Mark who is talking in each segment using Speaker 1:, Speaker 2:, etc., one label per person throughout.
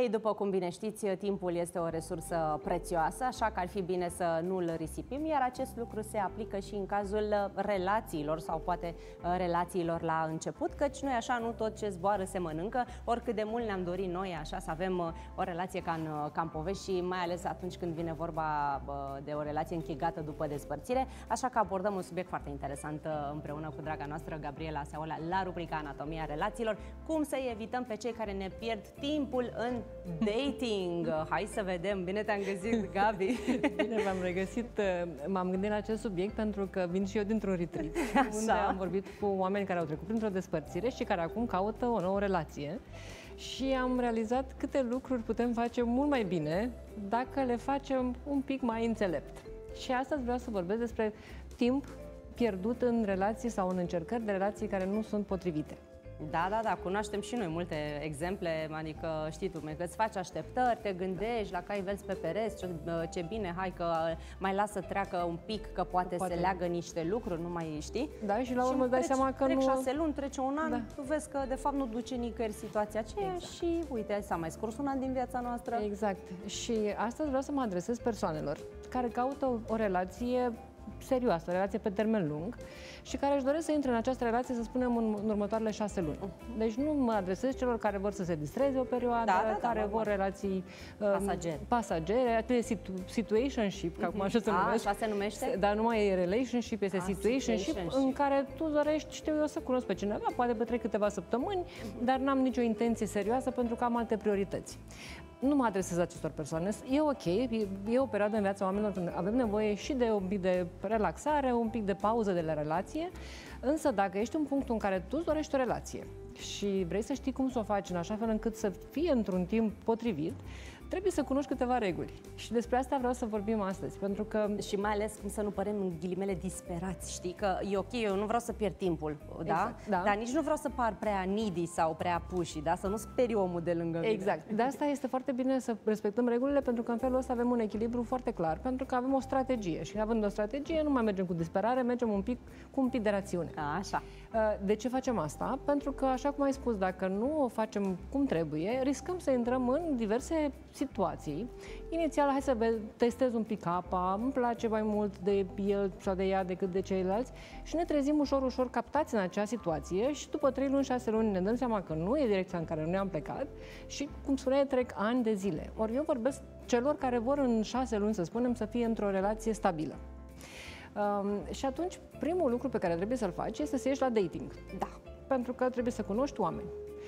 Speaker 1: Ei, după cum bine știți, timpul este o resursă prețioasă, așa că ar fi bine să nu îl risipim, iar acest lucru se aplică și în cazul relațiilor sau poate relațiilor la început, căci nu e așa, nu tot ce zboară se mănâncă, oricât de mult ne-am dorit noi așa să avem o relație ca în povești și mai ales atunci când vine vorba de o relație închegată după despărțire, așa că abordăm un subiect foarte interesant împreună cu draga noastră Gabriela Seola la rubrica Anatomia relațiilor, cum să evităm pe cei care ne pierd timpul în dating. Hai să vedem. Bine te-am găsit, Gabi.
Speaker 2: Bine v-am regăsit. M-am gândit la acest subiect pentru că vin și eu dintr-un retreat unde am vorbit cu oameni care au trecut printr-o despărțire și care acum caută o nouă relație. Și am realizat câte lucruri putem face mult mai bine dacă le facem un pic mai înțelept. Și astăzi vreau să vorbesc despre timp pierdut în relații sau în încercări de relații care nu sunt potrivite.
Speaker 1: Da, cunoaștem și noi multe exemple, adică știi tu, că îți faci așteptări, te gândești la cai vezi pe pereți, ce bine, hai că mai lasă treacă un pic, că poate se leagă niște lucruri, nu mai știi?
Speaker 2: Da, și la urmă îți dai seama că
Speaker 1: trec
Speaker 2: nu...
Speaker 1: 6 luni, trece un an, tu vezi că de fapt nu duce nicăieri situația aceea și uite, s-a mai scurs un an din viața noastră.
Speaker 2: Exact. Și astăzi vreau să mă adresez persoanelor care caută o relație serioasă, o relație pe termen lung și care își doresc să intre în această relație, să spunem, în următoarele 6 luni. Deci nu mă adresez celor care vor să se distreze o perioadă, care vor relații pasagere, situationship, că acum așa se numește.
Speaker 1: Așa se numește?
Speaker 2: Dar nu mai e relationship, este situationship, în care tu dorești, știu eu, să cunosc pe cineva, poate petrec câteva săptămâni, dar n-am nicio intenție serioasă pentru că am alte priorități. Nu mă adresez acestor persoane. E ok, e o perioadă în viața oamenilor când avem nevoie și de un pic de relaxare, un pic de pauză de la relație, însă dacă ești în punctul în care tu îți dorești o relație și vrei să știi cum să o faci în așa fel încât să fie într-un timp potrivit, trebuie să cunoști câteva reguli. Și despre asta vreau să vorbim astăzi, pentru că...
Speaker 1: Și mai ales cum să nu părem în ghilimele disperați, știi? Că e ok, eu nu vreau să pierd timpul, da? Dar nici nu vreau să par prea needy sau prea pushy, da? Să nu speri omul de lângă mine.
Speaker 2: Exact. De asta este foarte bine să respectăm regulile, pentru că în felul ăsta avem un echilibru foarte clar, pentru că avem o strategie. Și având o strategie, nu mai mergem cu disperare, mergem cu un pic de rațiune.
Speaker 1: Așa.
Speaker 2: De ce facem asta? Pentru că, așa cum ai spus, dacă nu o facem cum trebuie, riscăm să intrăm în diverse situații. Inițial, hai să testez un pic apa, îmi place mai mult de el sau de ea decât de ceilalți și ne trezim ușor captați în acea situație și după 3 luni, 6 luni ne dăm seama că nu e direcția în care noi am plecat și, cum spuneai, trec ani de zile. Ori eu vorbesc celor care vor în 6 luni, să spunem, să fie într-o relație stabilă. Și atunci, primul lucru pe care trebuie să-l faci este să ieși la dating.
Speaker 1: Da.
Speaker 2: Pentru că trebuie să cunoști oameni.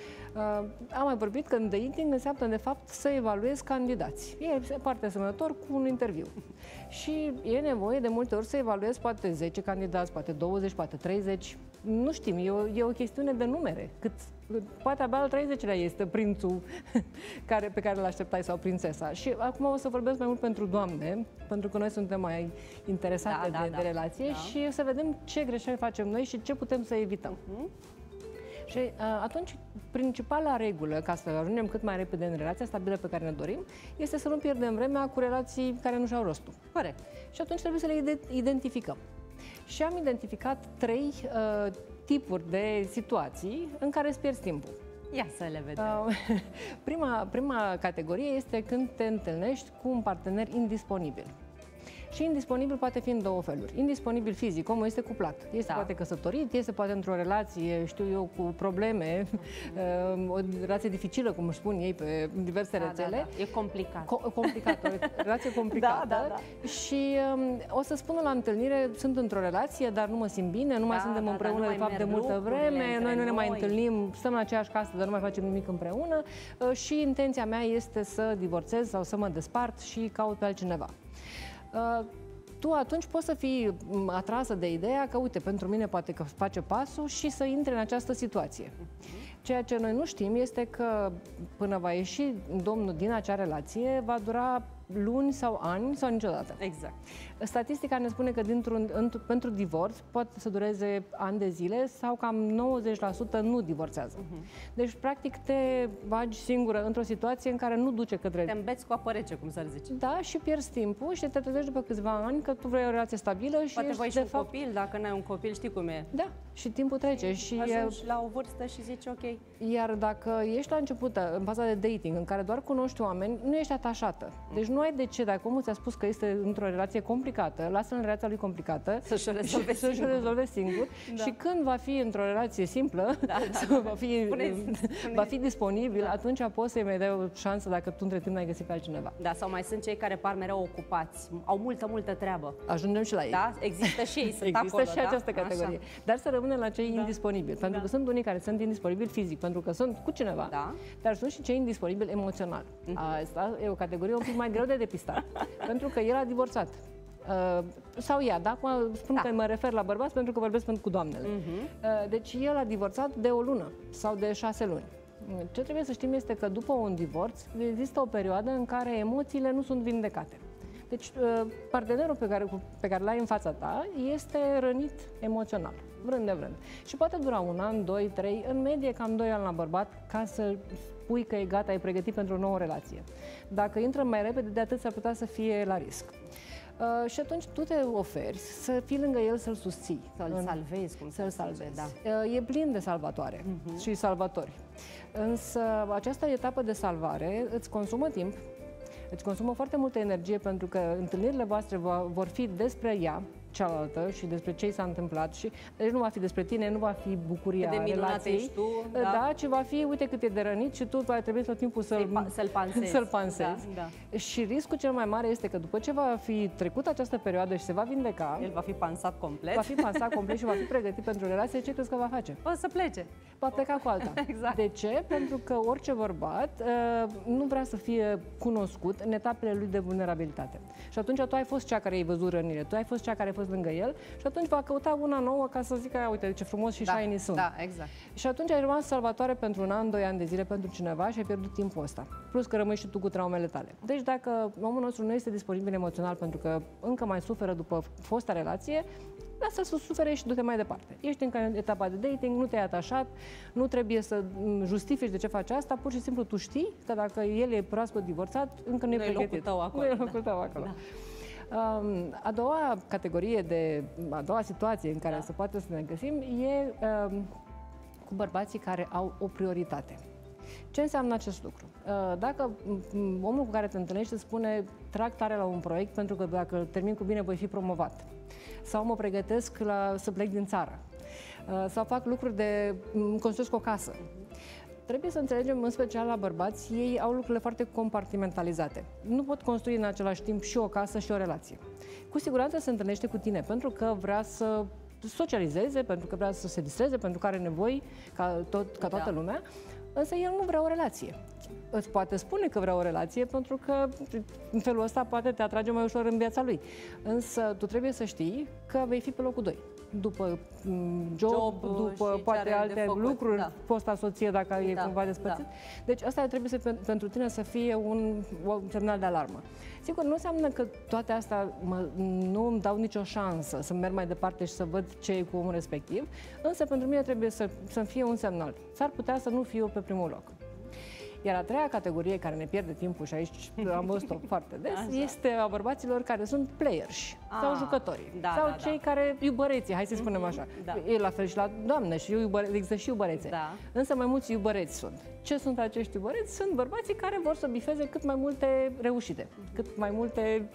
Speaker 2: Am mai vorbit că în dating înseamnă, de fapt, să evaluezi candidați. E foarte asemănător cu un interviu. Și e nevoie de multe ori să evaluezi poate 10 candidați, poate 20, poate 30. Nu știm, e o chestiune de numere. Poate abia al 30-lea este prințul pe care îl așteptai sau prințesa. Și acum o să vorbesc mai mult pentru doamne, pentru că noi suntem mai interesate de relație și să vedem ce greșeli facem noi și ce putem să evităm. Și atunci, principala regulă, ca să ajungem cât mai repede în relația stabilă pe care ne dorim, este să nu pierdem vremea cu relații care nu și-au rostul.
Speaker 1: Corect.
Speaker 2: Și atunci trebuie să le identificăm. Și am identificat 3 tipuri de situații în care îți pierzi timpul.
Speaker 1: Ia să le vedem.
Speaker 2: Prima categorie este când te întâlnești cu un partener indisponibil. Și indisponibil poate fi în 2 feluri. Indisponibil fizic, omul este cuplat. Este poate căsătorit, este poate într-o relație, știu eu, cu probleme, o relație dificilă, cum își spun ei pe diverse rețele.
Speaker 1: E complicat.
Speaker 2: Complicată, o relație complicată. Și o să spună la întâlnire, sunt într-o relație, dar nu mă simt bine, nu mai suntem împreună de fapt de multă vreme, noi nu ne mai întâlnim, stăm în aceeași casă, dar nu mai facem nimic împreună și intenția mea este să divorțez sau să mă despart și caut pe altcineva. Tu atunci poți să fii atrasă de ideea că, uite, pentru mine poate că face pasul și să intre în această situație. Ceea ce noi nu știm este că până va ieși domnul din acea relație va dura luni sau ani sau niciodată.
Speaker 1: Exact.
Speaker 2: Statistica ne spune că pentru divorț poate să dureze ani de zile sau cam 90% nu divorțează. Deci, practic, te bagi singură într-o situație în care nu duce către...
Speaker 1: Te îmbeți cu apă rece, cum s-ar zice.
Speaker 2: Da, și pierzi timpul și te trezești după câțiva ani că tu vrei o relație stabilă și
Speaker 1: poate
Speaker 2: ești,
Speaker 1: voi și
Speaker 2: de
Speaker 1: un
Speaker 2: fapt...
Speaker 1: copil, dacă n-ai un copil, știi cum e.
Speaker 2: Da, și timpul trece. Și
Speaker 1: ajungi la o vârstă și zici ok.
Speaker 2: Iar dacă ești la început, în faza de dating, în care doar cunoști oameni, nu ești atașată. Deci nu ai de ce, dacă omul ți-a spus că este într-o relație complicată, lasă-l în relația lui complicată
Speaker 1: să-și o rezolve
Speaker 2: singur.
Speaker 1: Da.
Speaker 2: Și când va fi într-o relație simplă, va fi disponibil, atunci poți să-i mai dai o șansă dacă tu între timp n-ai găsit pe altcineva.
Speaker 1: Da, sau mai sunt cei care par mereu ocupați, au multă treabă.
Speaker 2: Ajungem și la ei.
Speaker 1: Da, există și ei, sunt
Speaker 2: există
Speaker 1: acolo,
Speaker 2: și această categorie.
Speaker 1: Așa.
Speaker 2: Dar să rămânem la cei indisponibili, pentru că sunt unii care sunt indisponibili fizic, pentru că sunt cu cineva, dar sunt și cei indisponibili emoțional. Asta e o categorie un pic mai greu de depistat, pentru că el a divorțat. Sau ea, da? Acum spun că mă refer la bărbați pentru că vorbesc cu doamnele. Deci el a divorțat de o lună sau de 6 luni. Ce trebuie să știm este că după un divorț există o perioadă în care emoțiile nu sunt vindecate. Deci partenerul pe care l-ai în fața ta este rănit emoțional, vrând de vrând. Și poate dura 1 an, 2, 3, în medie cam 2 ani la bărbat ca să spui că e gata, e pregătit pentru o nouă relație. Dacă intră mai repede, de atât s-ar putea să fie la risc. Și atunci tu te oferi să fii lângă el, să-l susții.
Speaker 1: Să-l salvezi, cum
Speaker 2: să-l salvezi. Da. E plin de salvatoare și salvatori. Însă această etapă de salvare îți consumă timp, îți consumă foarte multă energie, pentru că întâlnirile voastre vor fi despre ea, cealaltă, și despre ce i s-a întâmplat. Și deci nu va fi despre tine, nu va fi bucuria relației,
Speaker 1: ești tu,
Speaker 2: da, ci va fi, uite cât e de rănit și tu va trebui tot timpul să-l pansezi. Da. Și riscul cel mai mare este că după ce va fi trecut această perioadă și se va vindeca,
Speaker 1: el va fi pansat complet.
Speaker 2: Va fi pansat complet și va fi pregătit pentru relație. Ce crezi că va face?
Speaker 1: O să plece.
Speaker 2: Va pleca cu alta.
Speaker 1: Exact.
Speaker 2: De ce? Pentru că orice bărbat nu vrea să fie cunoscut în etapele lui de vulnerabilitate. Și atunci tu ai fost cea care ai văzut rănile, tu ai fost cea care ai fost lângă el și atunci va căuta una nouă ca să zică, uite ce frumos și shiny sunt.
Speaker 1: Da, exact.
Speaker 2: Și atunci ai rămas salvatoare pentru 1 an, 2 ani de zile pentru cineva și ai pierdut timpul ăsta. Plus că rămâi și tu cu traumele tale. Deci dacă omul nostru nu este disponibil emoțional pentru că încă mai suferă după fosta relație, lasă să sufere și du-te mai departe. Ești încă în etapa de dating, nu te-ai atașat, nu trebuie să justifici de ce faci asta, pur și simplu tu știi că dacă el e proaspăt divorțat, încă nu e pregătit.
Speaker 1: Locul tău acolo.
Speaker 2: Nu e locul tău acolo. Da. A doua categorie, a doua situație în care se poate să ne găsim e cu bărbații care au o prioritate. Ce înseamnă acest lucru? Dacă omul cu care te întâlnești îți spune trag tare la un proiect pentru că dacă îl termin cu bine voi fi promovat, sau mă pregătesc să plec din țară, sau fac lucruri construiesc o casă. Trebuie să înțelegem, în special la bărbați, ei au lucrurile foarte compartimentalizate. Nu pot construi în același timp și o casă și o relație. Cu siguranță se întâlnește cu tine pentru că vrea să socializeze, pentru că vrea să se distreze, pentru că are nevoi, ca toată lumea, însă el nu vrea o relație. Îți poate spune că vrea o relație pentru că în felul ăsta poate te atrage mai ușor în viața lui. Însă tu trebuie să știi că vei fi pe locul 2. După job după poate alte lucruri, fosta soție dacă e cumva despărțit. Deci asta trebuie pentru tine să fie un semnal de alarmă. Sigur, nu înseamnă că toate astea nu îmi dau nicio șansă să merg mai departe și să văd ce e cu omul respectiv, însă pentru mine trebuie să fie un semnal. S-ar putea să nu fiu pe primul loc. Iar a treia categorie care ne pierde timpul, și aici am văzut-o foarte des, este a bărbaților care sunt players sau jucătorii. Sau cei care iubăreții, hai să spunem așa. E la fel și la doamne, și există și iubărețe. Însă mai mulți iubăreți sunt. Ce sunt acești iubăreți? Sunt bărbații care vor să bifeze cât mai multe reușite, cât mai multe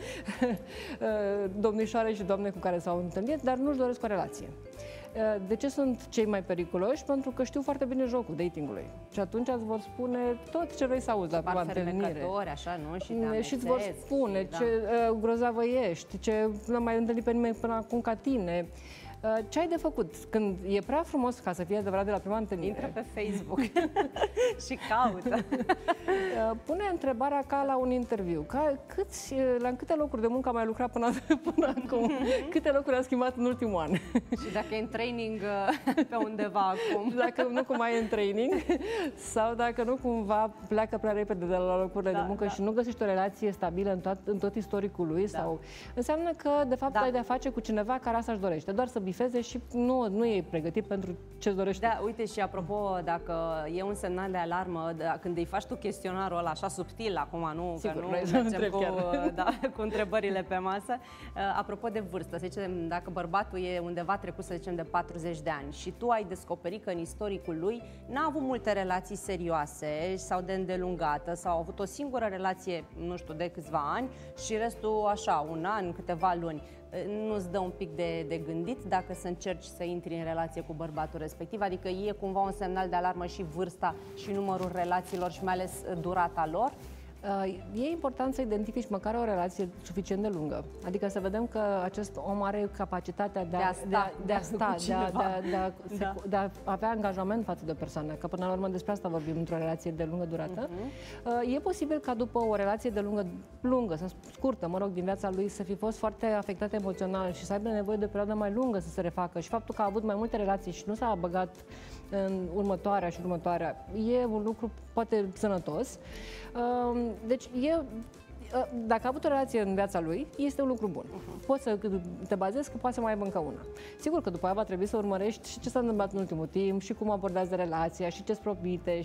Speaker 2: domnișoare și doamne cu care s-au întâlnit, dar nu-și doresc o relație. De ce sunt cei mai periculoși? Pentru că știu foarte bine jocul datingului. Și atunci îți vor spune tot ce vrei să auzi la întâlnire.
Speaker 1: Așa, nu?
Speaker 2: Și îți vor spune ce grozavă ești, ce n-am mai întâlnit pe nimeni până acum ca tine. Ce ai de făcut? Când e prea frumos ca să fie adevărat de la prima întâlnire.
Speaker 1: Intră pe Facebook și caută.
Speaker 2: Pune întrebarea ca la un interviu. La câte locuri de muncă am mai lucrat până acum? Câte locuri am schimbat în ultimul an?
Speaker 1: Și dacă e în training pe undeva acum.
Speaker 2: Dacă nu cumva e în training sau dacă nu cumva pleacă prea repede de la locurile de muncă și nu găsești o relație stabilă în tot istoricul lui, sau înseamnă că de fapt ai de-a face cu cineva care asta își dorește, doar să bifeze și nu e pregătit pentru ce-ți dorește.
Speaker 1: Da, uite, și apropo, dacă e un semnal de alarmă, când îi faci tu chestionarul ăla așa subtil, acum nu,
Speaker 2: sigur,
Speaker 1: că nu mergem cu întrebările pe masă. Apropo de vârstă, să zicem, dacă bărbatul e undeva trecut, să zicem, de 40 de ani și tu ai descoperit că în istoricul lui n-a avut multe relații serioase sau de îndelungată, sau a avut o singură relație, nu știu, de câțiva ani și restul așa, un an, câteva luni. Nu-ți dă un pic de gândit dacă să încerci să intri în relație cu bărbatul respectiv? Adică e cumva un semnal de alarmă și vârsta și numărul relațiilor și mai ales durata lor?
Speaker 2: E important să identifici măcar o relație suficient de lungă. Adică să vedem că acest om are capacitatea de a avea angajament față de o persoană. Că până la urmă despre asta vorbim într-o relație de lungă durată. E posibil ca după o relație de lungă sau scurtă, mă rog, din viața lui, să fi fost foarte afectat emoțional și să aibă nevoie de o perioadă mai lungă să se refacă. Și faptul că a avut mai multe relații și nu s-a băgat în următoarea și următoarea, e un lucru poate sănătos. Deci, dacă a avut o relație în viața lui, este un lucru bun. Poți să te bazezi că poate să mai aibă încă una. Sigur că după aia va trebui să urmărești și ce s-a întâmplat în ultimul timp, și cum abordează relația, și ce-ți promite,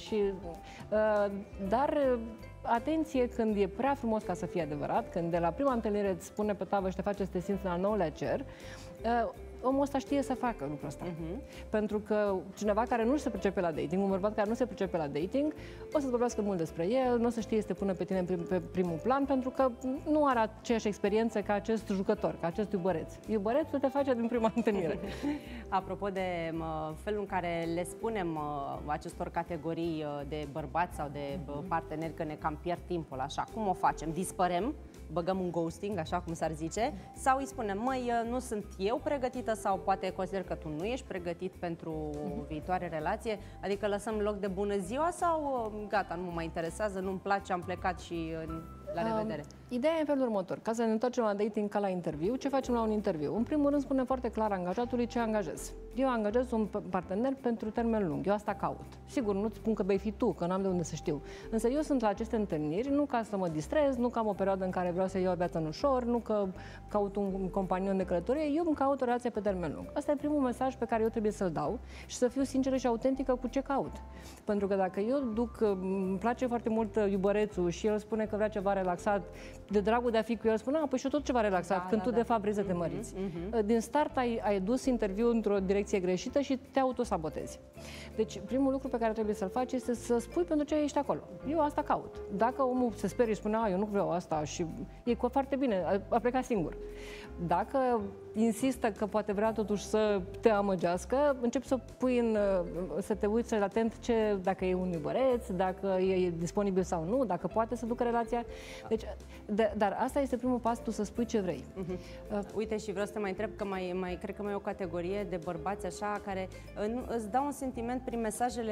Speaker 2: dar atenție când e prea frumos ca să fie adevărat, când de la prima întâlnire îți pune pe tavă și te face să te simți în al 9-lea cer, omul ăsta știe să facă lucrul ăsta. Pentru că cineva care nu se pricepe la dating, un bărbat care nu se pricepe la dating, o să vorbească mult despre el, nu o să știe să te pună pe tine pe primul plan, pentru că nu are aceeași experiență ca acest jucător, ca acest iubăreț. Iubărețul te face din prima întâlnire.
Speaker 1: Apropo de felul în care le spunem acestor categorii de bărbați sau de parteneri că ne cam pierd timpul, așa, cum o facem? Dispărem? Băgăm un ghosting, așa cum s-ar zice, sau îi spunem, măi, nu sunt eu pregătită, sau poate consider că tu nu ești pregătit pentru viitoare relație, adică lăsăm loc de bună ziua sau gata, nu mă mai interesează, nu-mi place, am plecat și la revedere.
Speaker 2: Ideea e în felul următor. Ca să ne întoarcem la dating ca la interviu, ce facem la un interviu? În primul rând spunem foarte clar angajatului ce angajez. Eu angajez un partener pentru termen lung. Eu asta caut. Sigur, nu-ți spun că vei fi tu, că n-am de unde să știu. Însă eu sunt la aceste întâlniri nu ca să mă distrez, nu că am o perioadă în care vreau să iau viața în ușor, nu că caut un companion de călătorie, eu îmi caut o relație pe termen lung. Asta e primul mesaj pe care eu trebuie să-l dau și să fiu sinceră și autentică cu ce caut. Pentru că dacă eu îmi place foarte mult iubărețul și el spune că vrea ceva relaxat, de dragul de a fi cu el, spune, păi și eu tot ceva relaxat, când tu de fapt vrei să te măriți. Din start ai dus interviul într-o direcție greșită și te autosabotezi. Deci, primul lucru pe care trebuie să-l faci este să spui pentru ce ești acolo. Eu asta caut. Dacă omul se sperie și spune, eu nu vreau asta și e foarte bine, a plecat singur. Dacă insistă că poate vrea totuși să te amăgească, începi să pui să te uiți atent dacă e un iubăreț, dacă e disponibil sau nu, dacă poate să ducă relația. Deci, dar asta este primul pas, tu să spui ce vrei.
Speaker 1: Uite, și vreau să te mai întreb că cred că mai e o categorie de bărbați așa care îți dau un sentiment prin mesajele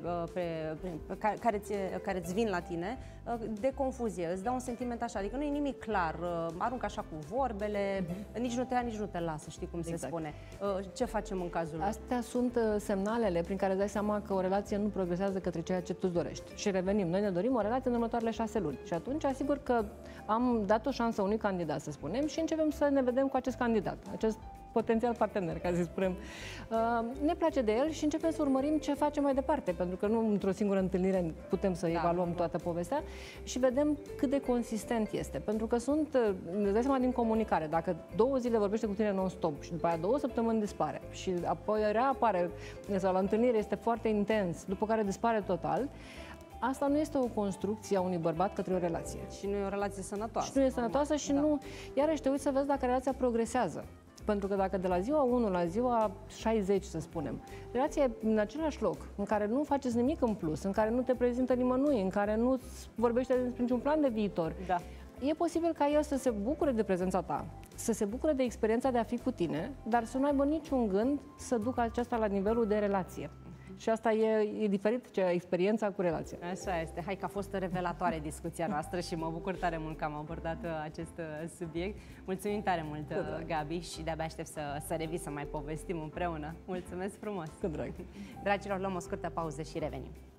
Speaker 1: care îți vin la tine de confuzie. Îți dau un sentiment așa, adică nu e nimic clar, aruncă așa cu vorbele, nici nu te ia, nici nu te lasă, știi cum se spune. Ce facem în cazul ăsta?
Speaker 2: Astea sunt semnalele prin care îți dai seama că o relație nu progresează către ceea ce tu dorești. Și revenim, noi ne dorim o relație în următoarele 6 luni. Și atunci, asigur că am dat o șansă unui candidat, să spunem, și începem să ne vedem cu acest candidat, acest potențial partener, ca să spunem. Ne place de el și începem să urmărim ce facem mai departe, pentru că nu într-o singură întâlnire putem să evaluăm toată povestea și vedem cât de consistent este. Pentru că ne dai seama din comunicare, dacă 2 zile vorbește cu tine non-stop și după aia 2 săptămâni dispare și apoi reapare sau la întâlnire este foarte intens, după care dispare total, asta nu este o construcție a unui bărbat către o relație.
Speaker 1: Și nu e o relație sănătoasă.
Speaker 2: Și nu e sănătoasă și nu... Iarăși te uiți să vezi dacă relația progresează. Pentru că dacă de la ziua 1 la ziua 60, să spunem, relația e în același loc, în care nu faceți nimic în plus, în care nu te prezintă nimănui, în care nu vorbește despre niciun plan de viitor, e posibil ca el să se bucure de prezența ta, să se bucure de experiența de a fi cu tine, dar să nu aibă niciun gând să ducă aceasta la nivelul de relație. Și asta e diferit ce experiența cu relația.
Speaker 1: Așa este. Hai că a fost revelatoare discuția noastră și mă bucur tare mult că am abordat acest subiect. Mulțumim tare mult, Gabi, și de-abia aștept să revii să mai povestim împreună. Mulțumesc frumos!
Speaker 2: Cu drag!
Speaker 1: Dragilor, luăm o scurtă pauză și revenim.